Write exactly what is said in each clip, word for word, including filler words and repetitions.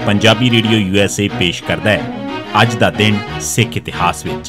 Punjabi radio USA पेश करता है अज दा दिन सिख इतिहास विच।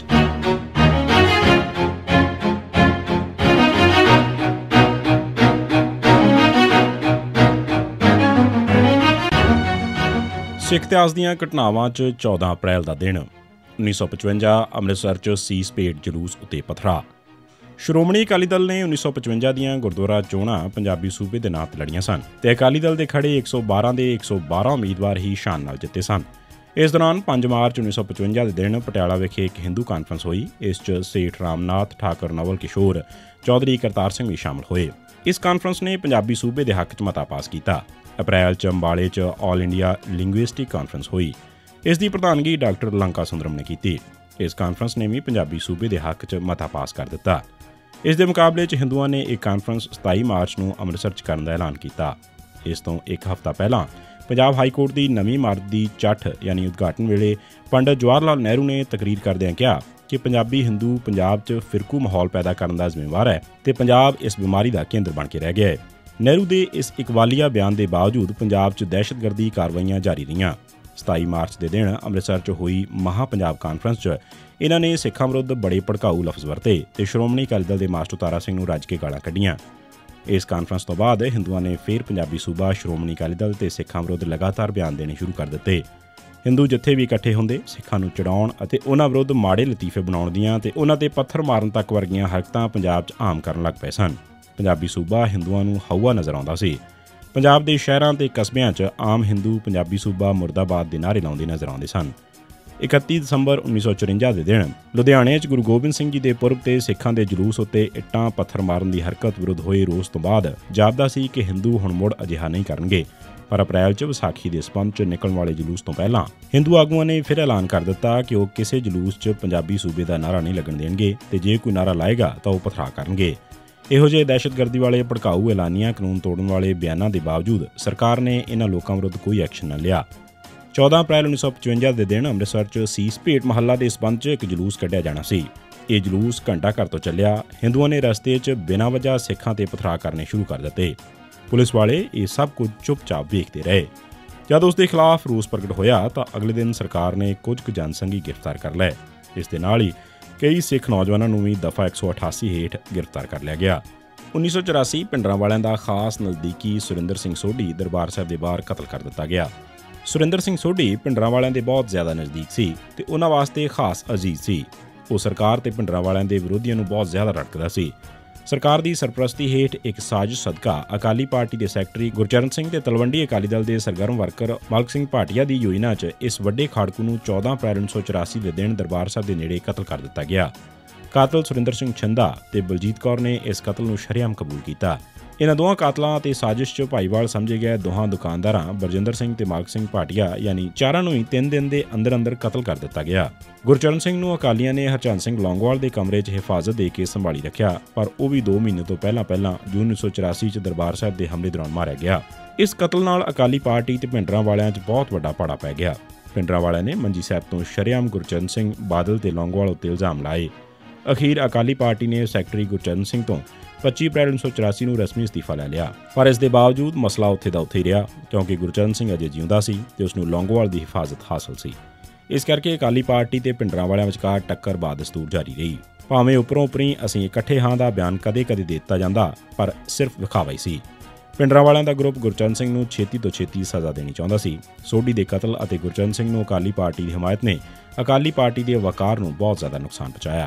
सिख इतिहास दीआं घटनावां च चौदह अप्रैल का दिन उन्नीस सौ पचवंजा अमृतसर च सीस भेट जलूस उत्ते पत्थरा। श्रोमणी अकाली दल ने उन्नीस सौ पचवंजा दीआं गुरद्वारा चोणां पंजाबी सूबे दे नां ते लड़ियां सन ते अकाली दल दे खड़े एक सौ बारह दे एक सौ बारह उम्मीदवार ही शान नाल जित्ते सन। इस दौरान पांच मार्च उन्नीस सौ पचवंजा के दिन पटियाला विखे एक हिंदू कानफ्रेंस हुई। इस च सेठ रामनाथ ठाकुर नवल किशोर चौधरी करतार सिंह भी शामिल होए। इस कानफ्रेंस ने पंजाबी सूबे के हक च मता पास किया। अप्रैल च अंबाले च ऑल इंडिया लिंग्विस्टिक कानफ्रेंस हुई। इस दी प्रधानगी डॉक्टर लंका सुंदरम ने की। इस कानफ्रेंस ने भी पंजाबी सूबे के हक च मता पास कर दिता। इस दे मुकाबले च हिंदुओं ने एक कानफ्रेंस सताई मार्च को अमृतसर च करने का ऐलान किया। इस तो एक हफ्ता पहला पंजाब हाईकोर्ट की नवीं इमारत की चठ यानी उद्घाटन वेले पंडित जवाहर लाल नेहरू ने तकरीर करदिआं कहा कि पंजाबी हिंदू पंजाब च फिरकू माहौल पैदा करने का जिम्मेवार है तो पंजाब इस बीमारी का केंद्र बन के रह गया है। नेहरू के इस इकबालिया बयान के बावजूद पंजाब च दहशतगर्दी कार्रवाइयां जारी रहियां। सताई मार्च के दिन अमृतसर च हुई महा पंजाब कानफ्रेंस च इन्हां ने सिखां विरुद्ध बड़े भड़काऊ लफ्ज़ वरते ते श्रोमणी अकाली दल के मास्टर तारा सिंह नूं रज के गालां कढ़ियां। इस कानफ्रेंस तो बाद हिंदुओं ने फिर पंजाबी सूबा श्रोमणी अकाली दल ते सिखां विरुद्ध लगातार बयान देने शुरू कर दिते। हिंदू जत्थे भी इकट्ठे हुंदे सिखां नूं चढ़ाउण अते उन्हां विरुद्ध माड़े लतीफे बनाउण दीआं ते उन्हां ते पत्थर मारन तक वर्गीआं हरकतां पंजाब च आम करन लग पए सन। पंजाबी सूबा हिंदुओं नूं हौआ नज़र आउंदा सी। पंजाब के शहरां ते कस्बिਆਂ च आम हिंदू पंजाबी सूबा मुर्दाबाद के नारे लाउंदे नज़र आउंदे सन। इकत्ती दसंबर उन्नीस सौ चुरंजा के दिन लुधियाने च गुरु गोबिंद सिंह जी के पुरब ते सिखां दे जलूस उत्ते इट्टां पत्थर मारन की हरकत विरुद्ध होए रोस तो बाद जापदा सी कि हिंदू हुण मुड़ अजिहा नहीं करनगे। पर अप्रैल च विसाखी के संबंध च निकलण वाले जलूस तो पहलां हिंदू आगूआं ने फिर ऐलान कर दिता कि वह किसी जलूस च पंजाबी सूबे का नारा नहीं लगन देणगे ते जे कोई नारा लाएगा तो वह पथरा करनगे। ਇਹੋ ਜਿਹੇ दहशतगर्दी वाले भड़काऊ ऐलानिया कानून तोड़न वाले बयानों के बावजूद सरकार ने इन्हां लोगों विरुद्ध कोई एक्शन न लिया। चौदह अप्रैल उन्नीस सौ पचवंजा के दिन अमृतसर च सीस भेट महला के संबंध च एक जलूस कढ़िया जाना सी। ये जलूस घंटा घर तो चलिया। हिंदुओं ने रस्ते च बिना वजह सिखां ते पथरा करने शुरू कर दिते। पुलिस वाले ये सब कुछ चुपचाप वेखते रहे। जब उसके खिलाफ रोस प्रगट होया तो अगले दिन सरकार ने कुछ जनसंघी गिरफ्तार कर लए। इस दे नाल ही कई सिख नौजवानों को भी दफा एक सौ अठासी हेठ गिरफ्तार कर लिया गया। उन्नीस सौ चौरासी पिंडरांवालिਆਂ का खास नज़दीकी सुरिंदर सिंह सोढ़ी दरबार साहब के बाहर कतल कर दिता गया। सुरिंदर सिंह सोढ़ी पिंडरांवालिਆਂ के बहुत ज़्यादा नज़दीक सी ते उन्हां वास्ते खास अजीज सी। वो सरकार ते पिंडरांवालिਆਂ के विरोधियों को बहुत ज़्यादा रटकदा सी। सरकार की सरपरस्ती हेठ एक साजिश सदका अकाली पार्टी के सैकटरी गुरचरण सिंह ते तलवंडी अकाली दल के सरगर्म वर्कर मालक सिंह भाटिया की योजना च इस वड्डे खाड़कू नूं चौदह अप्रैल उन्नीस सौ चौरासी के दिन दरबार साहब के नेड़े कतल कर दिता गया। कातल सुरिंदर सिंह छिंदा ते बलजीत कौर ने इस कतल नूं शरेआम कबूल किया। इन्हां दोवां कातलां ते साजिश च भाईवाल समझे गए दोहां दुकानदारां बरजिंदर सिंह ते मालक सिंह भाटिया यानी चारां नूं ही तीन दिन के अंदर अंदर कतल कर दिता गया। गुरचरण सिंह नूं अकालियां ने हरचंद सिंह लौंगोवाल के कमरे च हिफाजत दे के संभाली रखिया, पर वह भी दो महीने तो पहला पहला जून उन्नीस सौ चौरासी च दरबार साहब के हमले दौरान मारिया गया। इस कतल नाल अकाली पार्टी ते भिंडरांवालिਆਂ च बहुत वड्डा पाड़ा पै गया। भिंडरांवालिਆਂ ने मंजी साहब तो शरेआम गुरचरण सिंह बादल ते लौंगोवाल उत्ते इल्जाम लाए। अखीर अकाली पार्टी ने सैकटरी गुरचरण सिंह तो पच्ची अप्रैल उन्नीस सौ चौरासी को रस्मी इस्तीफा लै लिया। पर इस दे बावजूद मसला उत्थे दा उत्थे ही रहा क्योंकि गुरचरण सिंह अजे जिउंदा सी ते उसनूं लौंगोवाल की हिफाजत हासिल सी। इस करके अकाली पार्टी ते भिंडरांवालिਆਂ विचकार टक्कर बादस्तूर जारी रही। भावें उपरों उपरी असीं इकट्ठे हां दा बयान कदे कदे दे दित्ता जांदा पर सिर्फ विखावा ही सी। भिंडरांवालिਆਂ ਦਾ ग्रुप गुरचरण सिंह ਨੂੰ ਛੇਤੀ ਤੋਂ ਛੇਤੀ ਸਜ਼ਾ ਦੇਣੀ ਚਾਹੁੰਦਾ ਸੀ। ਸੋਢੀ ਦੇ ਕਤਲ ਅਤੇ ਗੁਰਚਰਨ ਸਿੰਘ ਨੂੰ ਅਕਾਲੀ ਪਾਰਟੀ ਦੀ ਹਮਾਇਤ ਨੇ ਅਕਾਲੀ ਪਾਰਟੀ ਦੇ ਵਕਾਰ ਨੂੰ ਬਹੁਤ ਜ਼ਿਆਦਾ ਨੁਕਸਾਨ ਪਹੁੰਚਾਇਆ।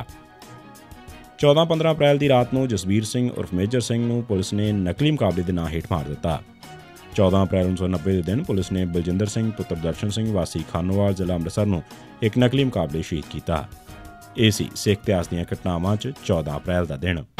चौदह पंद्रह अप्रैल की रात को जसबीर सिंह उर्फ मेजर सिंह ਨੂੰ पुलिस ने नकली मुकाबले के नां हेठ मार दिता। चौदह अप्रैल उन्नीस सौ नब्बे के दिन पुलिस ने बलजिंदर सिंह पुत्र दर्शन सिंह वासी खानोवाल जिला अमृतसर ਨੂੰ एक नकली मुकाबले शहीद किया। ਇਹ ਸੀ सिख इतिहास ਦੀਆਂ ਘਟਨਾਵਾਂ 'ਚ चौदह अप्रैल का दिन।